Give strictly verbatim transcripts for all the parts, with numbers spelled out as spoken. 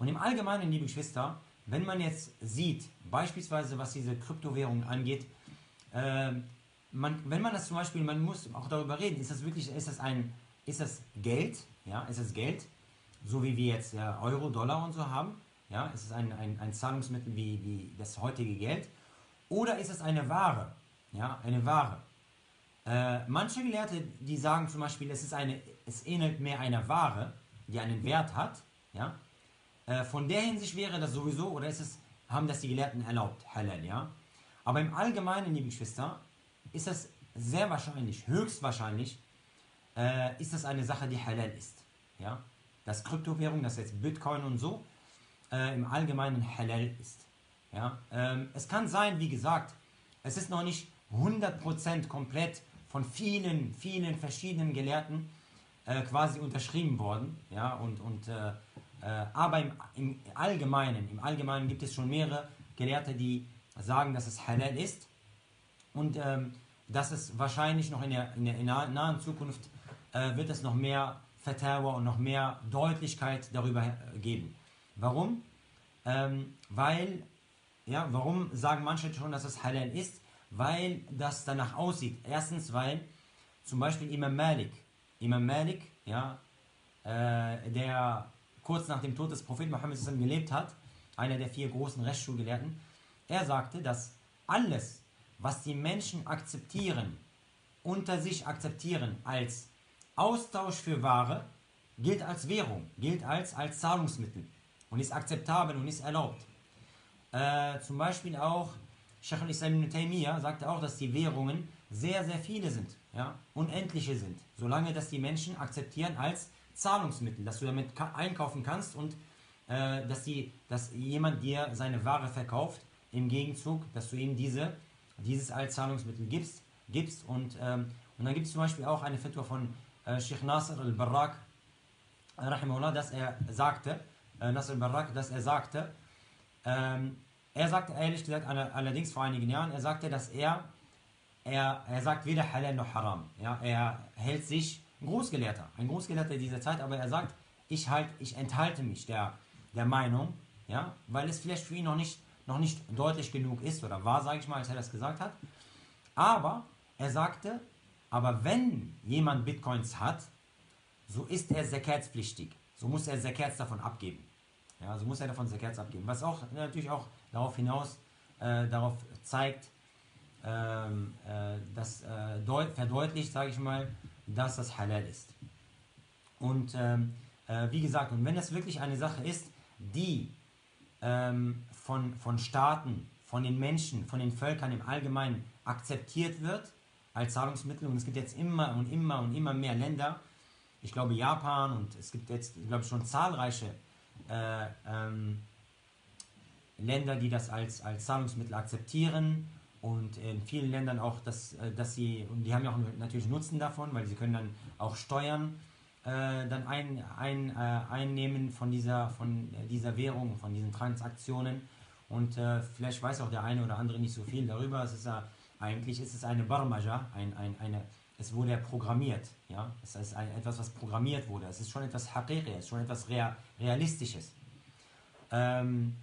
Und im Allgemeinen, liebe Geschwister, wenn man jetzt sieht, beispielsweise was diese Kryptowährungen angeht, äh, man, wenn man das zum Beispiel, man muss auch darüber reden, ist das wirklich, ist das ein, ist das Geld, ja, ist das Geld, so wie wir jetzt ja, Euro, Dollar und so haben, ja, ist es ein, ein, ein Zahlungsmittel wie, wie das heutige Geld, oder ist es eine Ware, ja, eine Ware. Äh, manche Gelehrte, die sagen zum Beispiel, es ist eine, es ähnelt mehr einer Ware, die einen Wert hat, ja, äh, von der Hinsicht wäre das sowieso, oder ist es, haben das die Gelehrten erlaubt, halal, ja. Aber im Allgemeinen, liebe Geschwister, ist das sehr wahrscheinlich, höchstwahrscheinlich, äh, ist das eine Sache, die halal ist, ja. Dass Kryptowährung, das jetzt Bitcoin und so, äh, im Allgemeinen halal ist, ja. Ähm, es kann sein, wie gesagt, es ist noch nicht hundert Prozent komplett von vielen, vielen verschiedenen Gelehrten äh, quasi unterschrieben worden, ja, und, und äh, äh, aber im, im Allgemeinen, im Allgemeinen gibt es schon mehrere Gelehrte, die sagen, dass es halal ist und ähm, dass es wahrscheinlich noch in der, in der nahen Zukunft äh, wird es noch mehr Fatawa und noch mehr Deutlichkeit darüber äh, geben. Warum? Ähm, weil, ja, warum sagen manche schon, dass es halal ist? Weil das danach aussieht. Erstens, weil zum Beispiel Imam Malik, Imam Malik, ja, äh, der kurz nach dem Tod des Propheten Mohammed gelebt hat, einer der vier großen Rechtsschulgelehrten, er sagte, dass alles, was die Menschen akzeptieren, unter sich akzeptieren als Austausch für Ware, gilt als Währung, gilt als, als Zahlungsmittel und ist akzeptabel und ist erlaubt. Äh, zum Beispiel auch Sheikh al-Islam ibn Taymiyyah sagte auch, dass die Währungen sehr, sehr viele sind, ja, unendliche sind, solange dass die Menschen akzeptieren als Zahlungsmittel, dass du damit einkaufen kannst und äh, dass, die, dass jemand dir seine Ware verkauft, im Gegenzug, dass du ihm diese, dieses als Zahlungsmittel gibst, gibst und, ähm, und dann gibt es zum Beispiel auch eine Fatwa von äh, Sheikh Nasr al-Barrak, rahimahullah, dass er sagte, äh, Nasr al-Barrak, dass er sagte, ähm, er sagte ehrlich gesagt, allerdings vor einigen Jahren, er sagte, dass er, er, er sagt weder halal noch haram. Ja, er hält sich, ein Großgelehrter, ein Großgelehrter dieser Zeit, aber er sagt, ich, halt, ich enthalte mich der, der Meinung, ja, weil es vielleicht für ihn noch nicht, noch nicht deutlich genug ist oder war, sage ich mal, als er das gesagt hat. Aber er sagte, aber wenn jemand Bitcoins hat, so ist er zakatspflichtig. So muss er Zakats davon abgeben. Ja, so muss er davon Zakats abgeben. Was auch natürlich auch darauf hinaus, äh, darauf zeigt, ähm, äh, das äh, verdeutlicht, sage ich mal, dass das halal ist. Und ähm, äh, wie gesagt, und wenn das wirklich eine Sache ist, die ähm, von, von Staaten, von den Menschen, von den Völkern im Allgemeinen akzeptiert wird als Zahlungsmittel, und es gibt jetzt immer und immer und immer mehr Länder, ich glaube Japan, und es gibt jetzt, glaube ich, schon zahlreiche äh, ähm, Länder, die das als, als Zahlungsmittel akzeptieren, und in vielen Ländern auch, dass, dass sie, und die haben ja auch natürlich Nutzen davon, weil sie können dann auch Steuern äh, dann ein, ein, äh, einnehmen von dieser, von dieser Währung, von diesen Transaktionen, und äh, vielleicht weiß auch der eine oder andere nicht so viel darüber. Es ist ja, eigentlich ist es eine Barmaja, ein, ein, eine, es wurde ja programmiert, ja, es ist ein, etwas, was programmiert wurde, es ist schon etwas Haqiqi, es ist schon etwas Real, Realistisches. Ähm,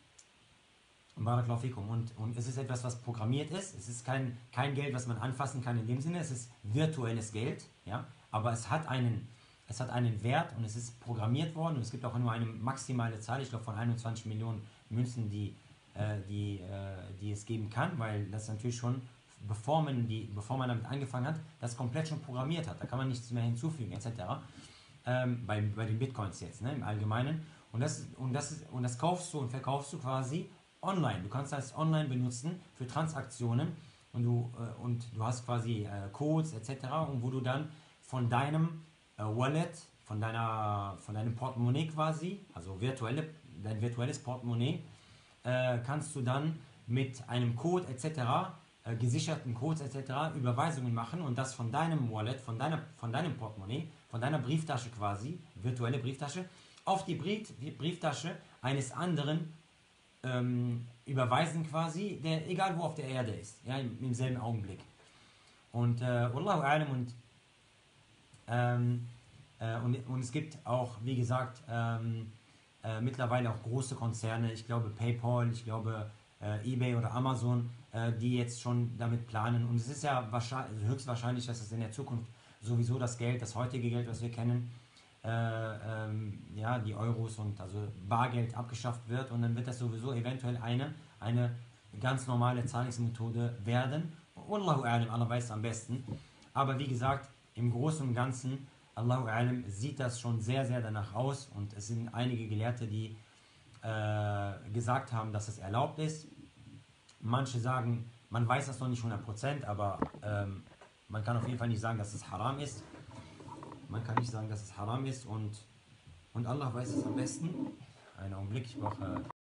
Und, und es ist etwas, was programmiert ist. Es ist kein, kein Geld, was man anfassen kann in dem Sinne. Es ist virtuelles Geld, ja? Aber es hat, einen, es hat einen Wert und es ist programmiert worden. Und es gibt auch nur eine maximale Zahl, ich glaube von einundzwanzig Millionen Münzen, die, äh, die, äh, die es geben kann, weil das natürlich schon, bevor man, die, bevor man damit angefangen hat, das komplett schon programmiert hat. Da kann man nichts mehr hinzufügen, et cetera. Ähm, bei, bei den Bitcoins jetzt, ne, im Allgemeinen. Und das, und, das ist, und das kaufst du und verkaufst du quasi online. Du kannst das online benutzen für Transaktionen, und du, äh, und du hast quasi äh, Codes et cetera, und wo du dann von deinem äh, Wallet, von, deiner, von deinem Portemonnaie quasi, also virtuelle, dein virtuelles Portemonnaie, äh, kannst du dann mit einem Code et cetera, äh, gesicherten Codes et cetera, Überweisungen machen, und das von deinem Wallet, von, deiner, von deinem Portemonnaie, von deiner Brieftasche quasi, virtuelle Brieftasche, auf die Brief, Brieftasche eines anderen ähm, überweisen quasi, der, egal wo auf der Erde ist, ja, im, im selben Augenblick. Und äh, Wallahu a'lam, und, ähm, äh, und, und es gibt auch, wie gesagt, ähm, äh, mittlerweile auch große Konzerne, ich glaube PayPal, ich glaube äh, eBay oder Amazon, äh, die jetzt schon damit planen. Und es ist ja wahrscheinlich, also höchstwahrscheinlich, dass es in der Zukunft sowieso das Geld, das heutige Geld, was wir kennen, äh, ähm, ja, die Euros und also Bargeld abgeschafft wird und dann wird das sowieso eventuell eine, eine ganz normale Zahlungsmethode werden. Wallahu a'lam, Allah weiß es am besten. Aber wie gesagt, im Großen und Ganzen, Allahu a'lam, sieht das schon sehr, sehr danach aus und es sind einige Gelehrte, die äh, gesagt haben, dass es erlaubt ist. Manche sagen, man weiß das noch nicht hundert Prozent, aber ähm, man kann auf jeden Fall nicht sagen, dass es haram ist. Man kann nicht sagen, dass es haram ist und, und Allah weiß es am besten. Einen Augenblick, ich brauche